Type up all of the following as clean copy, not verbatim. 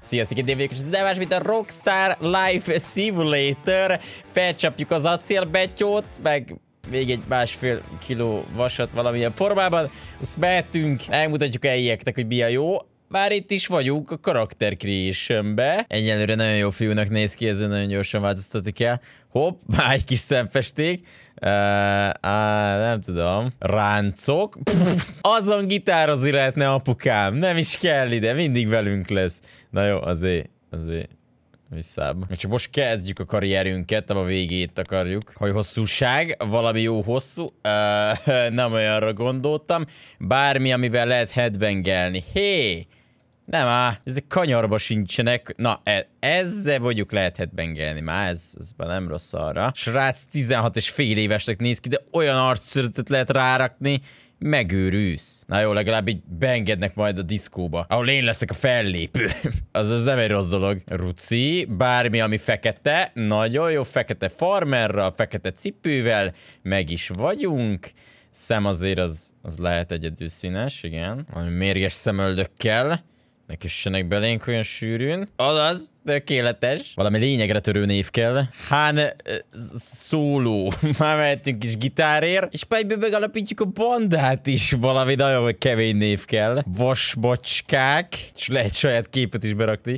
Sziasztok, én vagyok, és ez nem más, mint a Rockstar Life Simulator. Felcsapjuk az acélbetyót, meg még egy 1,5 kiló vasat valamilyen formában. Azt mehetünk, elmutatjuk eljöktek, hogy mi a jó. Már itt is vagyunk a Character Creation-be. Egyelőre nagyon jó fiúnak néz ki, ezzel nagyon gyorsan változtatni kell. Hopp, már egy kis szemfesték. Nem tudom. Ráncok. Azon gitározni lehetne, apukám. Nem is kell ide, mindig velünk lesz. Na jó, azért visszább. Csak most kezdjük a karrierünket, nem a végét akarjuk. Hogy hosszúság, valami jó hosszú. Nem olyanra gondoltam. Bármi, amivel lehet headbangelni. Hé! Nem ezek kanyarba sincsenek. Na, ezzel mondjuk lehet headbangelni. Már ez már nem rossz arra. Srác 16 és fél évesnek néz ki, de olyan arcszörzetet lehet rárakni. Megőrülsz. Na jó, legalább így beengednek majd a diszkóba, ahol én leszek a fellépő. Azaz nem egy rossz dolog. Ruci, bármi, ami fekete. Nagyon jó, fekete farmerral, fekete cipővel. Meg is vagyunk. Szem azért az lehet egyedül színes, igen. Valami mérges szemöldökkel. Ne kössenek belénk olyan sűrűn. Azaz, tökéletes. Valami lényegre törő név kell. Han Solo. Már mehetünk is gitárért. És egyből megalapítjuk a bandát is. Valami nagyon kemény név kell. Vasbocskák. És lehet saját képet is berakni.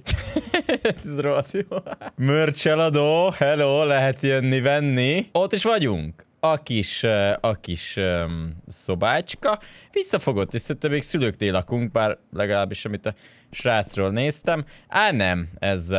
Ez rossz, jó. Merch eladó. Hello, lehet jönni, venni. Ott is vagyunk. A kis szobácska. Visszafogott, és szerintem még szülőknél lakunk, bár legalábbis amit a srácról néztem. Nem, ez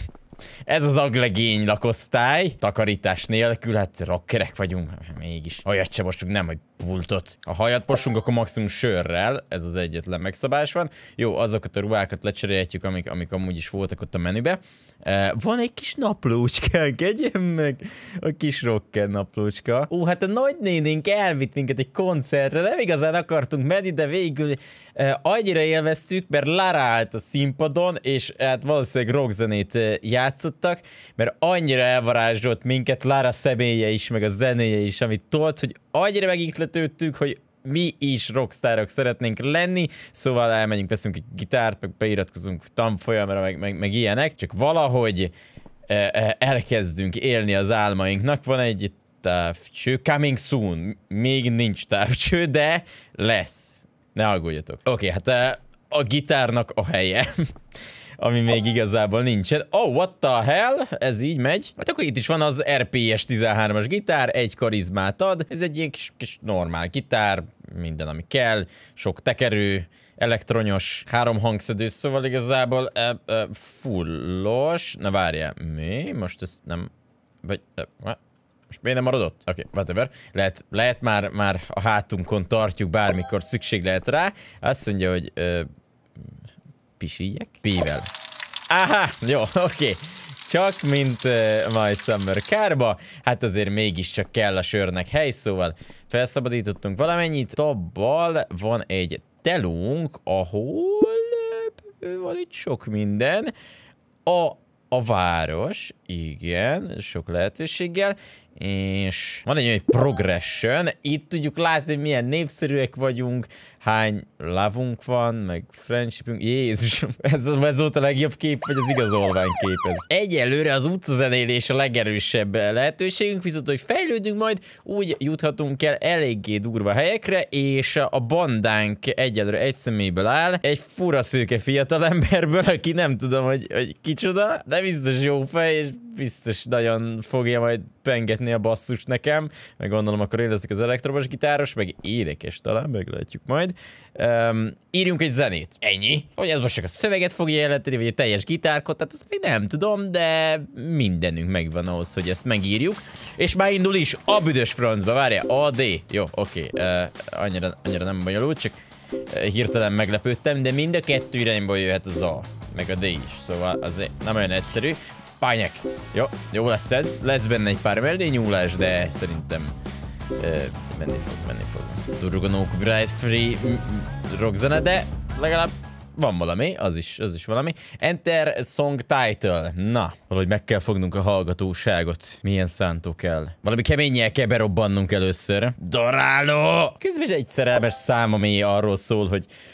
az aglegény lakosztály. Takarítás nélkül, hát rockerek vagyunk. Mégis. Hajat sem mostunk, nem, hogy pultot. Ha hajat mostunk, akkor maximum sörrel. Ez az egyetlen megszabás van. Jó, azokat a ruhákat lecserélhetjük, amik amúgy is voltak ott a menübe. Van egy kis naplócskánk, egyen meg a kis rocker naplócska. Hát a nagynénénk elvitt minket egy koncertre, nem igazán akartunk menni, de végül annyira élveztük, mert Lara állt a színpadon, és hát valószínűleg rockzenét játszottak, mert annyira elvarázsolt minket Lara személye is, meg a zenéje is, amit tolt, hogy annyira megihletődtük, hogy mi is rockstárok szeretnénk lenni, szóval elmegyünk, veszünk egy gitárt, meg beiratkozunk tanfolyamra, meg ilyenek, csak valahogy elkezdünk élni az álmainknak. Van egy távcső, coming soon, még nincs távcső, de lesz. Ne aggódjatok. Oké, hát a gitárnak a helye, ami még igazából nincsen. Oh, what the hell? Ez így megy. Hát akkor itt is van az RPS 13-as gitár, egy karizmát ad. Ez egy ilyen kis normál gitár, minden, ami kell. Sok tekerő, elektronyos, 3 hangszedő, szóval igazából fullos. Na várjál, mi? Most ez nem... Vagy... Most miért nem maradott? Oké, whatever. Lehet már a hátunkon tartjuk, bármikor szükség lehet rá. Azt mondja, hogy... Pisíjek? P-vel. Aha, jó, oké. Csak mint My Summer Car-ba, hát azért mégiscsak kell a sörnek hely, szóval felszabadítottunk valamennyit. Tabbal van egy telónk, ahol van itt sok minden. A város, igen, sok lehetőséggel, és van egy progression, itt tudjuk látni, hogy milyen népszerűek vagyunk, hány lavunk van, meg friendshipünk. Jézusom, ez volt a legjobb kép, vagy az igazolványkép ez? Egyelőre az utcazenélés a legerősebb lehetőségünk, viszont hogy fejlődünk majd, úgy juthatunk el eléggé durva helyekre, és a bandánk egyelőre egy személyből áll, egy fura szőke fiatalemberből, aki nem tudom, hogy kicsoda, de biztos jó fej, és biztos nagyon fogja majd pengetni a basszus nekem, meg gondolom akkor én leszek az elektromos gitáros, meg énekes talán, meglátjuk majd. Írjunk egy zenét. Ennyi. Hogy ez most csak a szöveget fogja jelenteni, vagy egy teljes gitárkot, tehát ezt még nem tudom, de mindenünk megvan ahhoz, hogy ezt megírjuk. És már indul is a büdös francba, várjál, A, D. Jó, oké. Annyira nem bonyolult, csak hirtelen meglepődtem, de mind a kettő irányból jöhet az A, meg a D is, szóval azért nem olyan egyszerű. Pányek. Jó lesz ez. Lesz benne egy pár mellényúlás, de szerintem menni fog. Durganó copyright free rockzene, de legalább van valami, az is valami. Enter song title. Na, valahogy meg kell fognunk a hallgatóságot. Milyen szántó kell. Valami keménnyel kell berobbannunk először. Doráló! Közben egy szerelmes szám, ami arról szól, hogy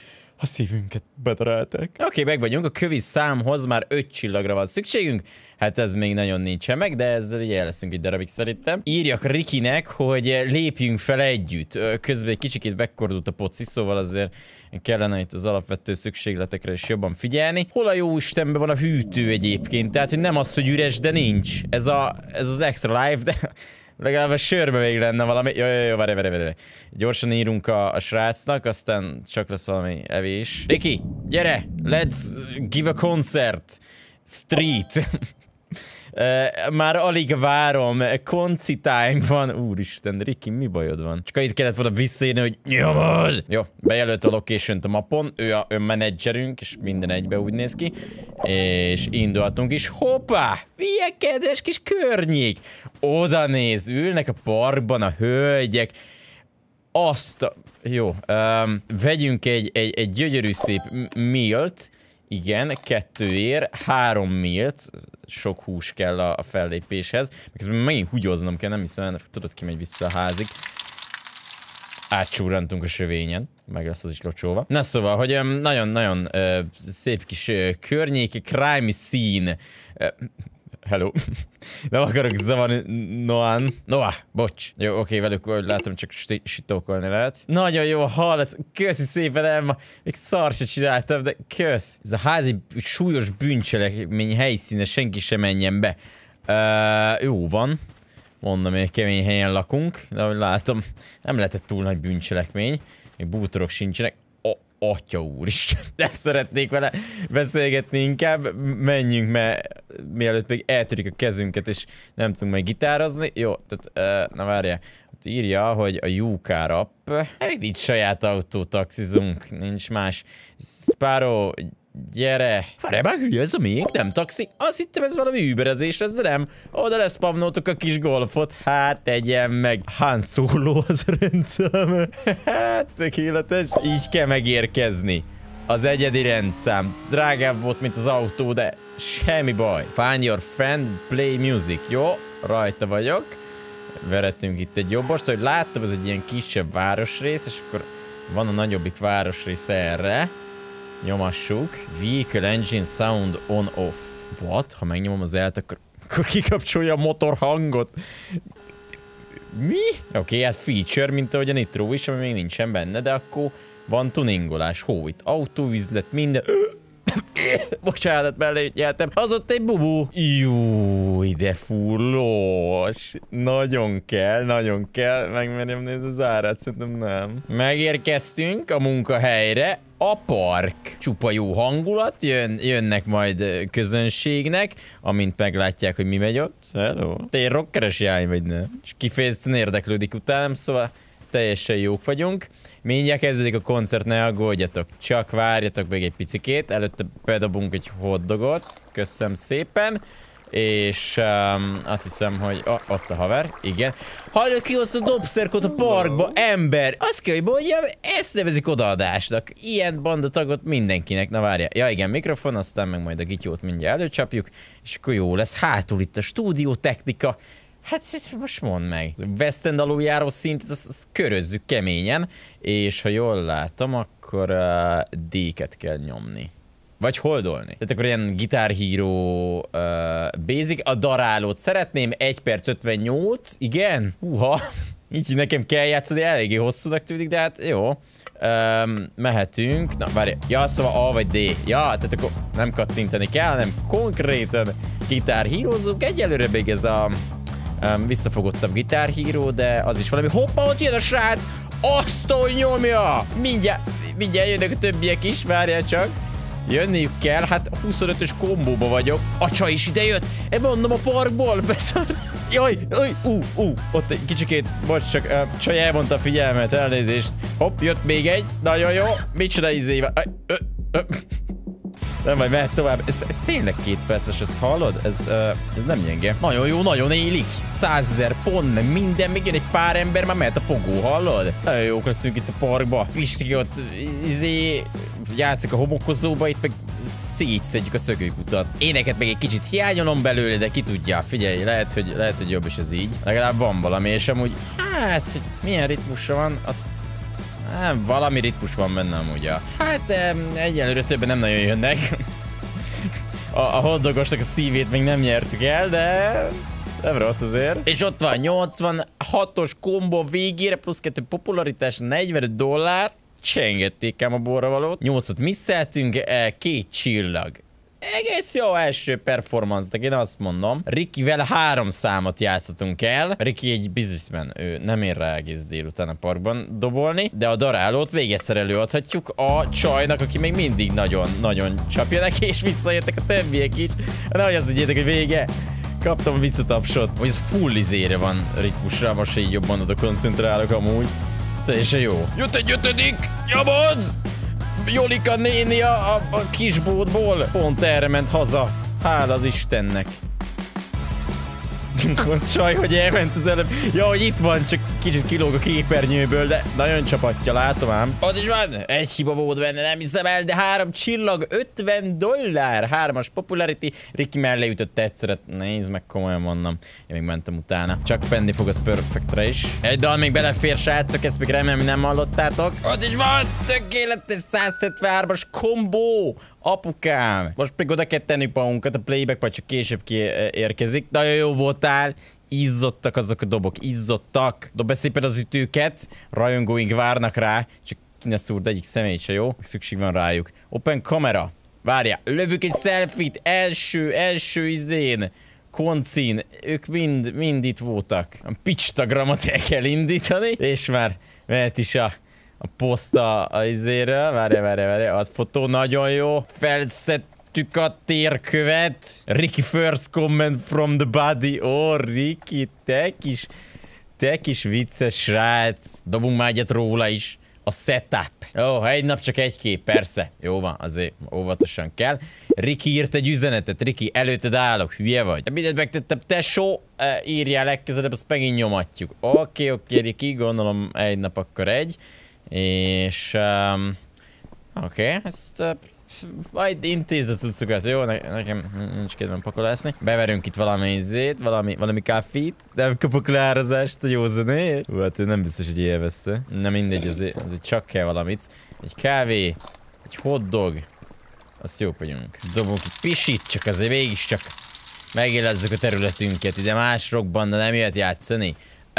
A szívünket bedarálták. Oké, meg vagyunk, a kövi számhoz már 5 csillagra van szükségünk. Hát ez még nagyon nincsen meg, de ezzel így el leszünk egy darabig szerintem. Írjak Rikinek, hogy lépjünk fel együtt. Közben egy kicsikét bekordult a poci, szóval azért kellene itt az alapvető szükségletekre is jobban figyelni. Hol a jó Istenben van a hűtő egyébként? Tehát, hogy nem az, hogy üres, de nincs. Ez az extra life, de... Legalább a sörbe még lenne valami. Jó, várj. Gyorsan írunk a srácnak, aztán csak lesz valami evés. Riki, gyere! Let's give a concert! Street! Már alig várom, konci time van. Úristen, Riki, mi bajod van? Csak itt kellett volna visszaírni, hogy nyomod! Jó, bejelölt a location-t a mapon, ő a menedzserünk, és minden egybe úgy néz ki. És indultunk is. Hoppá! Milyen kedves kis környék! Oda néz, ülnek a parkban a hölgyek. Azt a... Jó, vegyünk egy gyönyörű szép mealt. Igen, 2 ér, 3 mealt. Sok hús kell a fellépéshez. Miközben megint húgyoznom kell, nem hiszem, tudod, kimegy vissza a házig. Átsúrantunk a sövényen, meg lesz az is locsolva. Na szóval, hogy nagyon-nagyon szép kis környék, crime scene. Hello. Nem akarok zavarni Noah, bocs. Jó, oké, velük látom, csak sitókolni lehet. Nagyon jó a hallasz. Köszi szépen, Emma. Még szar se csináltam, de kösz. Ez a házi súlyos bűncselekmény helyszíne, senki sem menjen be. Jó van. Mondom, hogy kemény helyen lakunk, de ahogy látom, nem lehetett túl nagy bűncselekmény. Még bútorok sincsenek. Atya úristen, nem szeretnék vele beszélgetni inkább. Menjünk, mert mielőtt még eltörik a kezünket, és nem tudunk majd gitározni. Jó, tehát, na várjál. Ott írja, hogy a UK-rap. Még nincs saját autó, taxizunk, nincs más. Sparrow, gyere. Várjál, már hülye ez a még? Nem taxi? Azt hittem, ez valami überezés lesz, de nem. Oda leszpavnoltuk a kis golfot. Hát tegyen meg. Han Solo az rendszám. Hát tökéletes. Így kell megérkezni. Az egyedi rendszám. Drágább volt, mint az autó, de semmi baj. Find your friend, play music. Jó, rajta vagyok. Verettünk itt egy jobbost, hogy láttam, ez egy ilyen kisebb városrész, és akkor van a nagyobbik városrész erre. Nyomassuk. Vehicle engine sound on off. What? Ha megnyomom az akkor kikapcsolja a motor hangot. Mi? Oké, hát feature, mint ahogy a Nitro is, ami még nincsen benne, de akkor van tuningolás. Hó, itt autóüzlet, minden. Bocsánat, mellé nyeltem. Az ott egy bubú. Jó, ide fullós. Nagyon kell. Megmerjem nézni az árát, szerintem nem. Megérkeztünk a munkahelyre. A park. Csupa jó hangulat, jönnek majd közönségnek, amint meglátják, hogy mi megy ott. Hello. Te egy rockeres jány vagy, nem? És kifejezetten érdeklődik utánam, szóval teljesen jók vagyunk. Mindjárt kezdődik a koncert, ne aggódjatok. Csak várjatok még egy picikét. Előtte bedobunk egy hotdogot. Köszönöm szépen. És azt hiszem, hogy ott a haver. Igen. Hallod, kihozta a dobszerkot a parkba, ember. Azt kell, hogy mondjam, ezt nevezik odaadásnak. Ilyen bandatagot mindenkinek. Na várja. Ja igen, mikrofon, aztán meg majd a gityót mindjárt előcsapjuk. És akkor jó lesz. Hátul itt a stúdiótechnika. Hát most mondd meg. West End aluljáró szintet, azt körözzük keményen. És ha jól látom, akkor D-ket kell nyomni. Vagy holdolni. Tehát akkor ilyen Guitar Hero basic. A darálót szeretném. 1 perc 58. Igen? Húha. Így nekem kell játszani. Eléggé hosszúnak tűnik, de hát jó. Mehetünk. Na, várj. Ja, szóval A vagy D. Ja, tehát akkor nem kattintani kell, hanem konkrétan Guitar Hero-zunk. Egyelőre még ez a visszafogottabb Guitar Hero, de az is valami. Hoppa, ott jön a srác! Azt a nyomja! Mindjárt jönnek a többiek is, várjál csak. Jönniük kell, hát 25-ös kombóba vagyok. A csaj is ide jött. Mondom a parkból, beszarsz. Jaj, ott egy kicsikét, bocs, csak csaj elmondta a figyelmet, elnézést. Hopp, jött még egy, nagyon jó. Micsoda izével. Nem, majd mehet tovább. Ez tényleg 2 perces, ezt hallod? Ez nem gyenge. Nagyon jó, nagyon élik. 100 000 pont, meg minden, még jön egy pár ember, már mehet a pogó, hallod? Nagyon jók leszünk itt a parkba. Pisti ott játszik a homokozóba, itt meg szétszedjük a szökőkutat. Éneket meg egy kicsit hiányolom belőle, de ki tudja, figyelj, lehet, hogy jobb is ez így. Legalább van valami, és amúgy, hát, hogy milyen ritmusra van, az Nem, valami ritmus van benne amúgy. Hát egyelőre többen nem nagyon jönnek. A hotdogosnak a szívét még nem nyertük el, de nem rossz azért. És ott van 86-os kombó végére, plusz 2 popularitás, $45. Csengették ám a borravalót. 8-ot misszeltünk, 2 csillag. Egész jó első performance-nak, én azt mondom. Rickyvel 3 számot játszottunk el. Ricky egy businessman, ő nem ér rá egész délután a parkban dobolni, de a darálót még egyszer előadhatjuk a csajnak, aki még mindig nagyon csapja neki, és visszajöttek a többiek is. Nehogy azt higgyétek, hogy vége. Kaptam a visszatapsot. Hogy ez full izére van ritmusra, most így jobban oda koncentrálok amúgy. Teljesen jó. Jött egy 5. Nyomod! Jolika néni a kisbótból pont erre ment haza. Hála az Istennek. Csaj, hogy elment az előbb. Ja, hogy itt van, csak kicsit kilóg a képernyőből, de nagyon csapatja, látom ám. Ott is van. Egy hiba volt benne, nem hiszem el, de 3 csillag, $50. 3-as popularity. Ricky mellé ütött egyszeret. Nézd meg, komolyan mondom. Én még mentem utána. Csak penni fog az perfectre is. Egy dal még belefér, srácok, ezt még remélem, nem hallottátok. Ott is van, tökéletes 173-as kombó. Apukám. Most még oda kell tennünk magunkat, a playback majd csak később érkezik. Nagyon jó voltál. Izzottak azok a dobok, izzottak. Dobd szépen az ütőket. Rajongóink várnak rá. Csak ne szúrd egyik személyt se, jó? Szükség van rájuk. Open kamera. Várjál, lövök egy selfie-t. Első izén. Koncin. Ők mind itt voltak. A pitch-tagramot el kell indítani. És már mehet is a poszta a izéről. Várjál. A fotó nagyon jó. Felszedtük a térkövet. Ricky first comment from the body. Ricky, te kis vicces srác. Dobunk már egyet róla is. A setup. Egy nap csak egy kép, persze. Jó van, azért óvatosan kell. Ricky írt egy üzenetet. Ricky, előtted állok, hülye vagy. Mindent megtettem, tesó. Írjál legközelebb, azt megint nyomatjuk. Oké, Ricky, gondolom egy nap akkor egy. És oké, ezt majd intéz a cuccokat, jó? Nekem nincs kedvem pakolászni. Beverünk itt valami izét, valami káfét. Nem kapok leárazást a jó zenét. Hát nem biztos, hogy élvezte. Nem mindegy, azért csak kell valamit. Egy kávé, egy hotdog. Azt jók vagyunk. Dobunk egy pisit, csak azért mégiscsak megélezzük a területünket. Ide más rockban, de nem jöhet játszani.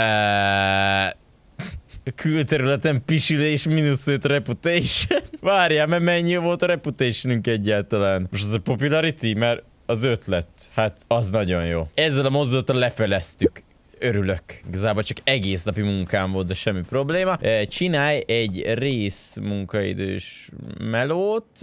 Külterületen pisilés, -5 reputation. Várjál, mert mennyi volt a reputationünk egyáltalán? Most az a popularity, mert az ötlet. Hát, az nagyon jó. Ezzel a mozdulattal lefeleztük. Örülök. Igazából csak egész napi munkám volt, de semmi probléma. Csinálj egy rész munkaidős melót.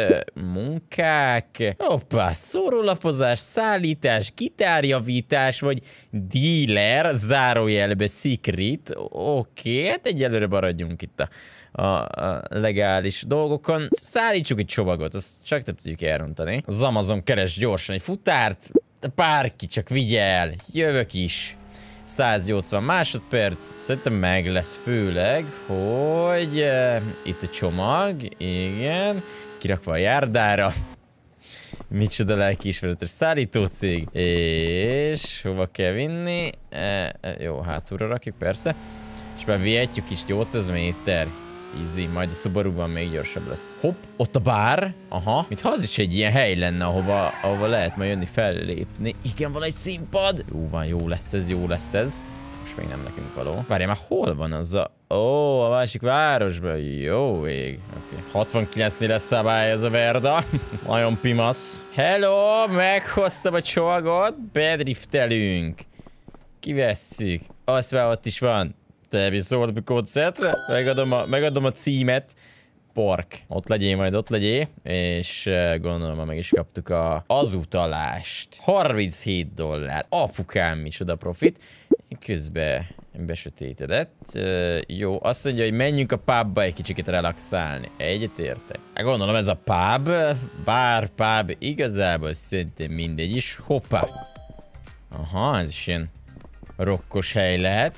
Munkák. Hoppá, szórólapozás, szállítás, gitárjavítás, vagy dealer, zárójelbe secret. Oké, hát egyelőre maradjunk itt a legális dolgokon. Szállítsuk egy csomagot, azt csak nem tudjuk elrontani. Az Amazon keres gyorsan egy futárt. Bárki csak vigyel, jövök is. 180 másodperc, szerintem meg lesz, főleg, hogy itt a csomag, igen, kirakva a járdára. Micsoda lelkiismeretes szállítócég, és hova kell vinni? Jó, hátulra rakjuk, persze. És már vihetjük is 800 méter. Easy, majd a Subaru-ban még gyorsabb lesz. Hopp, ott a bár. Aha, mintha az is egy ilyen hely lenne, ahova lehet majd jönni fellépni. Igen, van egy színpad. Jó van, jó lesz ez. Most még nem nekünk való. Várjál, már hol van az a... a másik városban. Jó ég. Okay. 69-nél lesz szabály ez a Verda. Nagyon pimasz. Hello, meghoztam a csomagot. Bedriftelünk. Kivesszük. Azt már ott is van. Te viszont a koncertre, megadom a címet. Park. Ott legyél majd, ott legyél. És gondolom, meg is kaptuk az utalást. $37. Apukám, micsoda profit. Közben besötétedett. Jó, azt mondja, hogy menjünk a pubba egy kicsit relaxálni. Egyetértek. Gondolom ez a pub. Bár pub, igazából szerintem mindegy is. Hoppá. Aha, ez is ilyen rokkos hely lehet.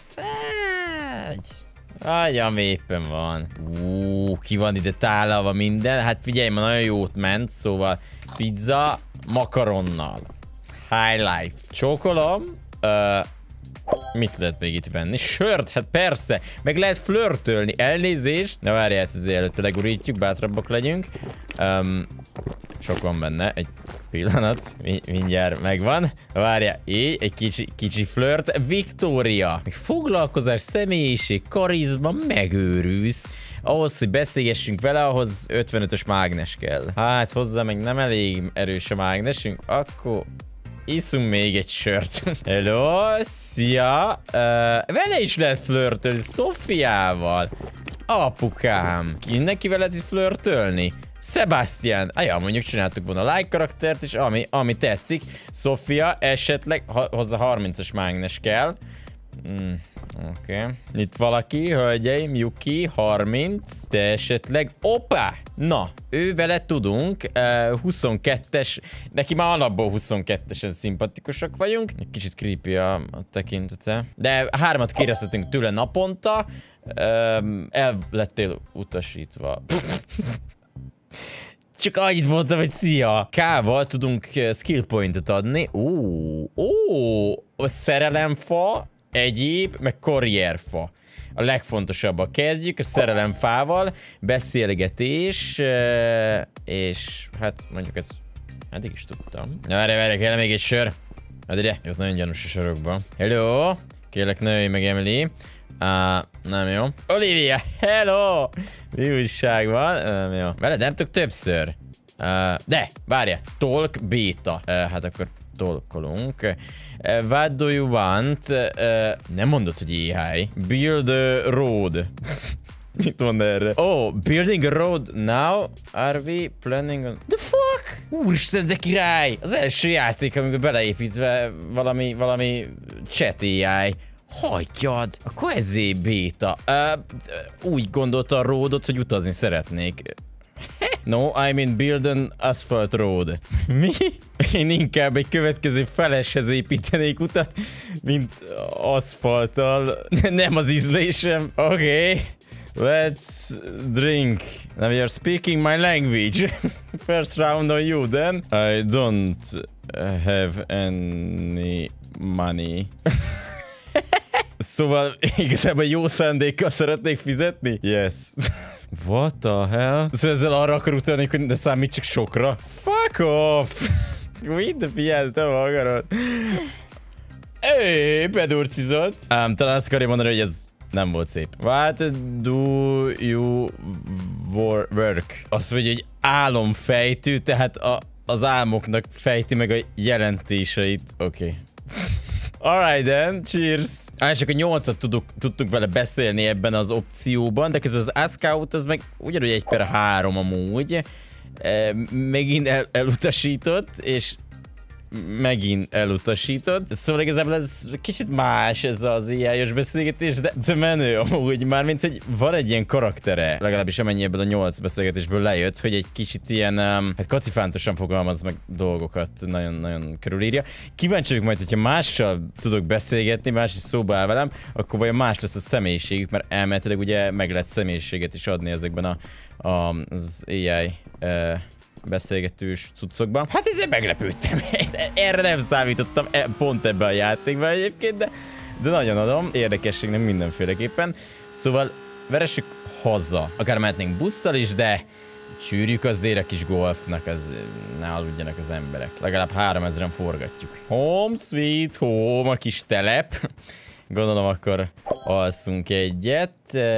Agyam éppen van. Ki van ide tálalva minden. Hát figyelj, ma nagyon jót ment, szóval pizza makaronnal. High life. Csókolom. Mit lehet még itt venni? Sört? Hát persze! Meg lehet flörtölni. Elnézést! Na várjál, ezt azért előtte legurítjuk, bátrabbak legyünk. Sok van benne. Egy pillanat. Mindjárt megvan. Várjál. Egy kicsi flört. Victoria. Foglalkozás, személyiség, karizma, megőrülsz. Ahhoz, hogy beszélgessünk vele, ahhoz 55-ös mágnes kell. Hát hozzá meg nem elég erős a mágnesünk. Akkor iszunk még egy sört. Hello, szia. Vele is lehet flörtölni, Szofiával. Apukám. Mindenkivel lehet itt flörtölni? Sebastian. Ja, mondjuk csináltuk volna a like karaktert, és ami tetszik. Sofia, esetleg hozzá 30-as mágnes kell. Oké. Itt valaki, hölgyeim, Yuki, 30, de esetleg... Opa! Na, ő vele tudunk, 22-es, neki már alapból 22-esen szimpatikusak vagyunk. Egy kicsit creepy a tekintete. De 3-at kérdezhetünk tőle naponta. El lettél utasítva. Csak annyit mondtam, hogy szia! K-val tudunk skill pointot adni. Szerelemfa, egyéb, meg karrierfa. A legfontosabbak kezdjük, a szerelemfával, beszélgetés, és hát mondjuk ezt eddig is tudtam. Na, várj, kell még egy sör. Hát ide, ott nagyon gyanús a sorokban. Hello! Kérlek, ne jöjj meg, Emily. Nem jó. Olivia, hello! Mi újság van? Nem jó. Veled nem tudok többször. De, várja. Talk beta. Hát akkor talkolunk. What do you want? Nem mondod, hogy AI. Build a road. Mit mond erre? Oh, building a road now? Are we planning on... The fuck? Úristen, de király! Az első játék, amiben beleépítve valami chat AI. Hagyjad! Akkor ezzé béta. Úgy gondolta a roadot, hogy utazni szeretnék. No, I mean build an asphalt road. Mi? Én inkább egy következő feleshez építenék utat, mint aszfalttal. Nem az ízlésem. Okay. Let's drink. Now you're speaking my language. First round on you then. I don't have any money. Szóval igazából jó szándékkal szeretnék fizetni? Yes. What the hell? Szóval ezzel arra akar utalni, hogy ne számít csak sokra? Fuck off! Mit a fiát, te magarod? Bedurcizott. Talán azt akarja mondani, hogy ez nem volt szép. What do you work? Azt mondja, hogy álomfejtő, tehát az álmoknak fejti meg a jelentéseit. Oké. Alright then, cheers! Csak a 8-at tudtuk vele beszélni ebben az opcióban, de közben az Ascout az meg ugyanúgy 1/3 amúgy. Megint elutasított, és megint elutasított. Szóval igazából ez kicsit más ez az AI-os beszélgetés, de menő amúgy, mármint, hogy van egy ilyen karaktere, legalábbis amennyi ebből a 8 beszélgetésből lejött, hogy egy kicsit ilyen, hát kacifántosan fogalmaz meg dolgokat, nagyon körülírja. Kíváncsi vagyok majd, hogyha mással tudok beszélgetni, más is szóba áll velem, akkor vajon más lesz a személyiségük, mert elméletileg ugye meg lehet személyiséget is adni ezekben az AI beszélgetős cuccokban. Hát ezért meglepődtem. Erre nem számítottam pont ebben a játékban egyébként, de nagyon adom. Érdekességnek mindenféleképpen. Szóval veressük haza. Akár mehetnénk busszal is, de csűrjük azért a kis golfnak, ne aludjanak az emberek. Legalább 3000-en forgatjuk. Home sweet home, a kis telep. Gondolom akkor alszunk egyet.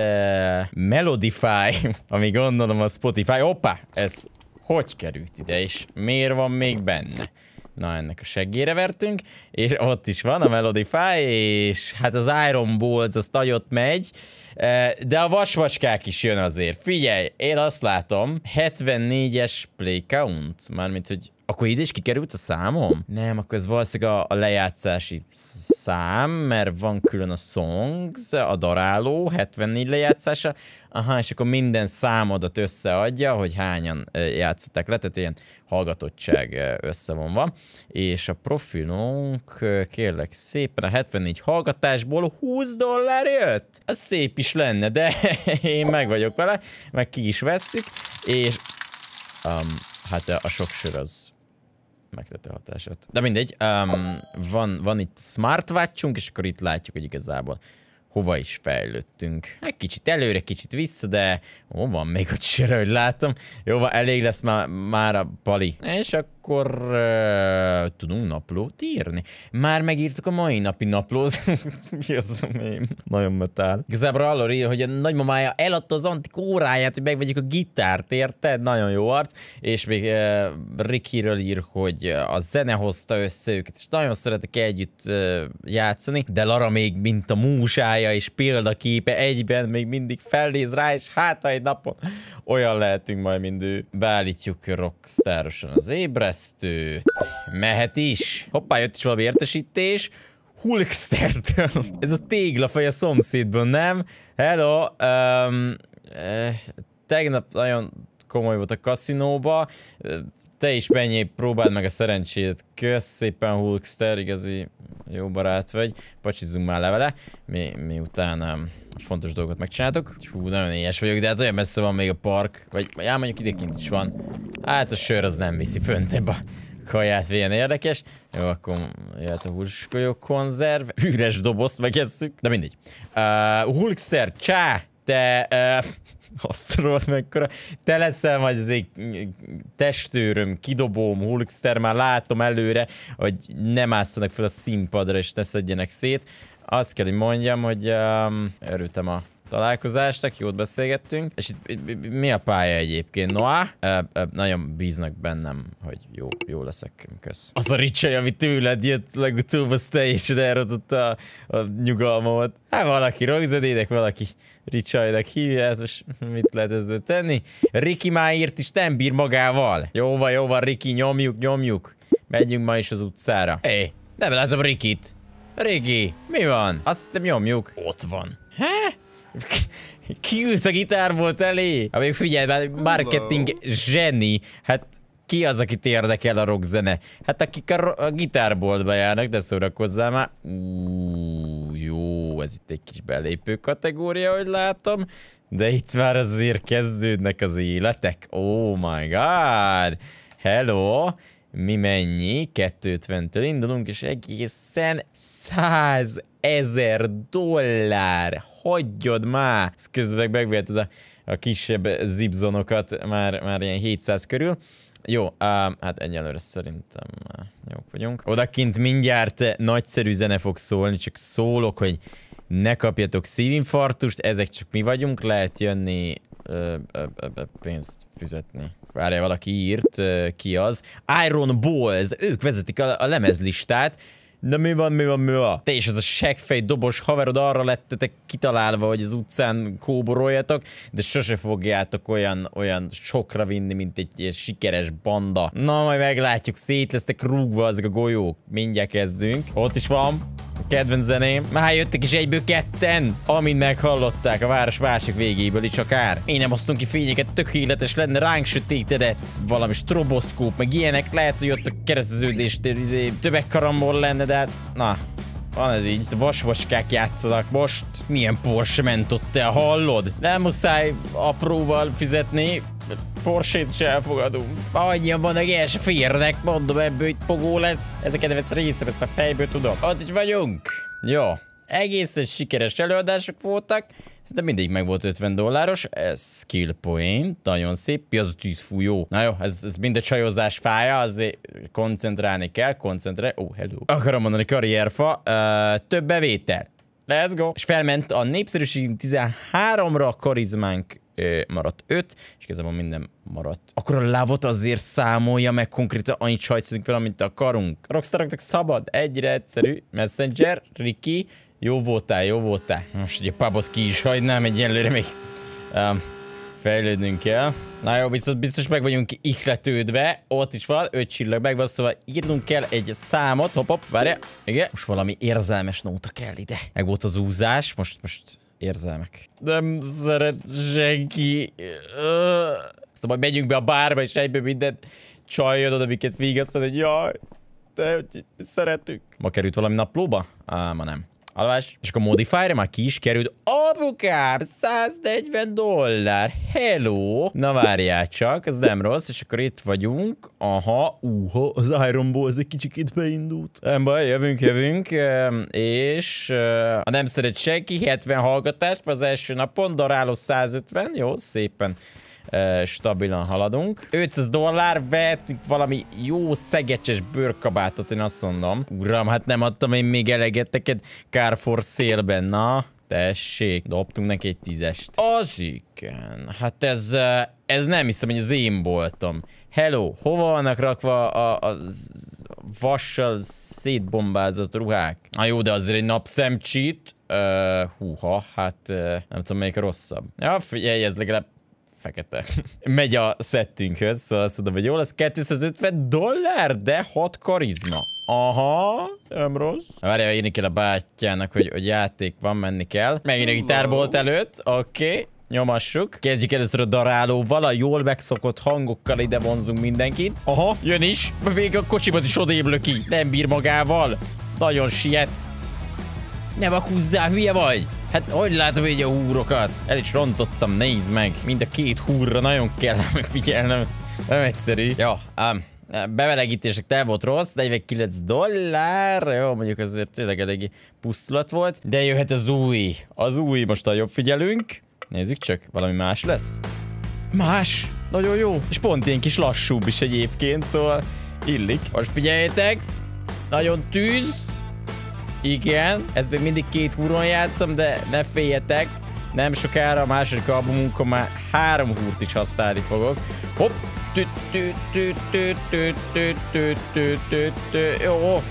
Melodify, ami gondolom a Spotify. Hoppá, ez hogy került ide, és miért van még benne? Na, ennek a seggére vertünk, és ott is van a Melodify, és hát az Iron Balls az nagyot megy, de a vasvacskák is jön azért. Figyelj, én azt látom, 74-es play count, mármint, hogy akkor ide is kikerült a számom? Nem, akkor ez valószínűleg a lejátszási szám, mert van külön a songs, a daráló, 74 lejátszása. Aha, és akkor minden számodat összeadja, hogy hányan játszották le, tehát ilyen hallgatottság összevonva. És a profilunk, kérlek szépen, a 74 hallgatásból $20 jött. Az szép is lenne, de én meg vagyok vele, meg ki is vesszük, és hát a sok sör az megtette hatását. De mindegy, van itt smartwatchunk, és akkor itt látjuk, hogy igazából hova is fejlődtünk. Hát kicsit előre, kicsit vissza, de van még ott sere, hogy látom. Jó, elég lesz már a pali. És akkor tudunk naplót írni. Már megírtuk a mai napi naplót. Mi az a mém? Nagyon metál. Igazából arról ír, hogy a nagymamája eladta az antik óráját, hogy megvegyük a gitárt, érted? Nagyon jó arc. És még Rickyről ír, hogy a zene hozta össze őket, és nagyon szeretek együtt játszani, de Lara még mint a múzsája és példaképe egyben még mindig felnéz rá, és hát egy napon olyan lehetünk majd, mint ő. Beállítjuk rockstárosan az ébresztőt. Mehet is. Hoppá, jött is valami értesítés. Hulkstertől. Ez a téglafej a szomszédban, nem? Hello. Tegnap nagyon komoly volt a kaszinóba. Te is menjél, próbáld meg a szerencsét. Kösz szépen, Hulkster, igazi jó barát vagy. Pacsizzunk már le vele. Miután a fontos dolgot megcsináltuk. Hú, nagyon éhes vagyok, de hát olyan messze van még a park. Vagy mondjuk idekint is van. Hát a sör az nem viszi föntebb a kaját, ilyen érdekes. Jó, akkor jöhet a húskolyó konzerv. Üres dobozt megesszük. De mindegy. Hulkster, csá! Te... azt rohadt mekkora. Te leszel majd az testőröm, kidobóm, Hulkster, már látom előre, hogy nem ásszanak fel a színpadra és ne szedjenek szét. Azt kell, hogy mondjam, hogy örültem a találkozásnak, jót beszélgettünk. És itt mi a pálya egyébként? Noah? Nagyon bíznak bennem, hogy jó leszek. Kösz. Az a ricsaj, ami tőled jött legutóbb, az teljesen elrontotta a nyugalmamat. Hát valaki rockzedének, valaki ricsajnak hívja, ez most mit lehet ezzel tenni? Ricky már írt is, nem bír magával. Jó van, Ricky, nyomjuk. Menjünk ma is az utcára. Hé, nem látom Rickit. Ricky, mi van? Azt nem nyomjuk. Ott van. Hé? Kiült a gitárbolt elé? Hát még figyelj, marketing zseni. Hát ki az, akit érdekel a rockzene? Hát akik a gitárboltba járnak, de szórakozzál már. Jó, ez itt egy kis belépő kategória, hogy látom. De itt már azért kezdődnek az életek. Oh my god. Hello. Mi mennyi? 250-től indulunk, és egészen $100,000. Hagyjad már! Ezt közben megvetted a kisebb zipzonokat, már ilyen 700 körül. Jó, hát egyelőre szerintem jók vagyunk. Odakint mindjárt nagyszerű zene fog szólni, csak szólok, hogy ne kapjatok szívinfarktust, ezek csak mi vagyunk, lehet jönni pénzt fizetni. Várjál, valaki írt, ki az? Iron Balls, ők vezetik a lemezlistát. Na mi van? Te és az a seggfej dobos haverod arra lettetek kitalálva, hogy az utcán kóboroljatok, de sose fogjátok olyan sokra vinni, mint egy sikeres banda. Na, majd meglátjuk, szét lesztek rúgva azok a golyók. Mindjárt kezdünk. Ott is van. Kedvenc zeném. Már jöttek is egyből ketten, amint meghallották a város másik végéből is akár. Én nem osztunk ki fényeket, tökéletes lenne, ránk sötétedett. Valami stroboszkóp, meg ilyenek. Lehet, hogy ott a kereszteződés tömegkarambol lenne, de hát, na, van ez így. Vasvaskák játszanak most. Milyen Porsche ment ott, te hallod? Nem muszáj apróval fizetni. Porsche-t is elfogadunk. Annyian vannak, el se férnek, mondom, ebből itt pogó lesz. Ez a kedvenc részem, ezt már fejből tudom. Ott is vagyunk. Jó. Egészen sikeres előadások voltak. Szerintem mindig meg volt $50. Ez skill point. Nagyon szép. Mi az a tűzfújó? Na jó, ez mind a csajozás fája, azért koncentrálni kell. Hello. Akarom mondani, karrierfa. Több bevétel. Let's go. És felment a népszerűségünk 13-ra, a karizmánk maradt 5, és igazából minden maradt. Akkor a lávot azért számolja meg konkrétan annyit sajtszunk fel, amit akarunk. A rockstaroknak szabad, egyre egyszerű. Messenger, Ricky, jó voltál. Most ugye a pubot ki is hagynám, egyelőre még fejlődnünk kell. Na jó, viszont biztos meg vagyunk ihletődve. Ott is van, 5 csillag megvan, szóval írnunk kell egy számot. Hopp, várja. Igen. Most valami érzelmes nóta kell ide. Meg volt az úzás, most érzelmek. Nem szeret senki. Szóval megyünk be a bárba, és egyből mindent csaljod, amiket vigasztod, hogy jaj, de szeretünk. Ma került valami naplóba? Ma nem. Alvás. És akkor Modify-ra már ki is került. Apukám, $140. Hello. Na várjál csak, ez nem rossz, és akkor itt vagyunk. Aha, az Iron Ball, ez egy kicsikét beindult. Nem baj, jövünk, és ha nem szeret senki, 70 hallgatást az első napon, daráló 150, jó, szépen. Stabilan haladunk. $500, vettük valami jó szegecses bőrkabátot, én azt mondom. Uram, hát nem adtam én még eleget neked Carrefour szélben, na? Tessék, dobtunk neki egy 10-est. Az igen, hát ez nem hiszem, hogy az én boltom. Hello, hova vannak rakva a vassal szétbombázott ruhák? Na jó, de azért egy napszemcsít. Húha, hát nem tudom, melyik a rosszabb. Ja, figyelj, ez legalább fekete. Megy a szettünkhöz, szóval azt mondom, hogy jó lesz, $250, de 6 karizma. Aha, nem rossz. Várjál, írni kell a bátyjának, hogy játék van, menni kell. Megint a gitárbolt előtt, oké. Nyomassuk. Kezdjük először a darálóval, a jól megszokott hangokkal ide vonzunk mindenkit. Aha, jön is. Még a kocsimat is odébb löki. Nem bír magával. Nagyon siet. Ne húzzál, hülye vagy! Hát hogy látom így a húrokat? El is rontottam, nézd meg. Mind a két húrra nagyon kell megfigyelnem. Nem egyszerű. Ja, bemelegítések el volt rossz, $49. Jó, mondjuk azért tényleg eléggé pusztulat volt. De jöhet az új. Az új, most a jobb figyelünk. Nézzük csak, valami más lesz. Más? Nagyon jó. És pont ilyen kis lassúbb is egyébként, szóval illik. Most figyeljetek. Nagyon tűz. Igen, ez még mindig 2 húron játszom, de ne féljetek. Nem sokára a második albumunkon már 3 húrt is használni fogok. Hopp! Jó,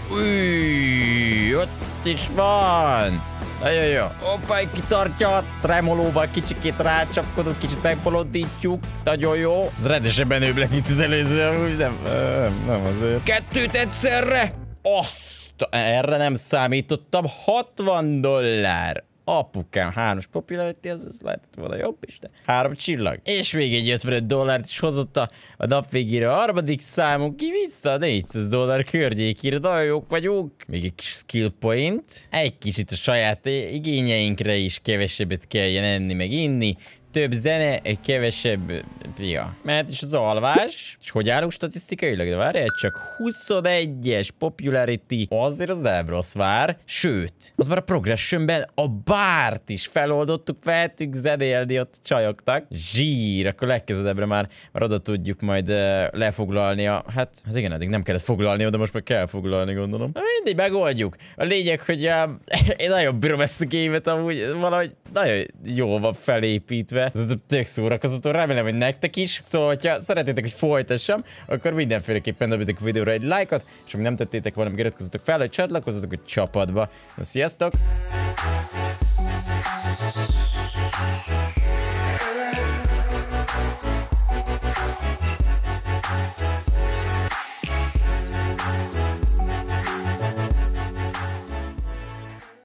ott is van! Nagyon jó. Hoppá, kitartja, tremolóval kicsikét rácsapkodunk, kicsit megbolondítjuk. Nagyon jó. Ez rendesen menőbb lett, mint az előző, amúgy nem azért. 2 egyszerre! Erre nem számítottam. $60. Apukám, 3-as popularity, ez lehetett volna jobb is, de 3 csillag. És még egy $55 is hozott a nap végére. A harmadik számunk ki vissza a $400 környékére. Nagyon jók vagyunk. Még egy kis skill point. Egy kicsit a saját igényeinkre is kevesebbet kelljen enni, meg inni. Több zene, kevesebb... Ja. Mehet is az alvás. És hogy állunk statisztikailag? De várjál csak 21-es popularity. Azért az nem rossz vár. Sőt, az már a progressionben a bárt is feloldottuk, vettünk zenélni ott csajoknak. Zsír, akkor legközelebbre már oda tudjuk majd lefoglalni a... Hát igen, eddig nem kellett foglalni, de most már kell foglalni, gondolom. Na, mindig megoldjuk. A lényeg, hogy én nagyon bírom ezt a gémet, amúgy valahogy nagyon jól van felépítve. Ez tök szórakoztató, remélem, hogy nektek is. Szóval, ha szeretnétek, hogy folytassam, akkor mindenféleképpen dobjatok a videóra egy lájkot, és ha nem tettétek volna, iratkozzatok fel, hogy csatlakozzatok a csapatba. Na, sziasztok!